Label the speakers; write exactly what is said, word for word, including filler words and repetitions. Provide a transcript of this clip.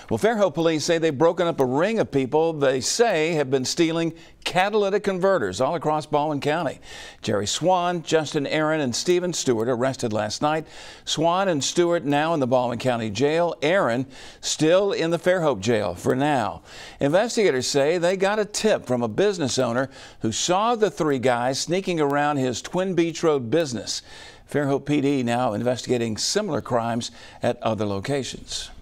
Speaker 1: Well, Fairhope police say they've broken up a ring of people they say have been stealing catalytic converters all across Baldwin County. Jerry Swan, Justin Aaron, and Stephen Stewart arrested last night. Swan and Stewart now in the Baldwin County Jail. Aaron still in the Fairhope jail for now. Investigators say they got a tip from a business owner who saw the three guys sneaking around his Twin Beach Road business. Fairhope P D now investigating similar crimes at other locations.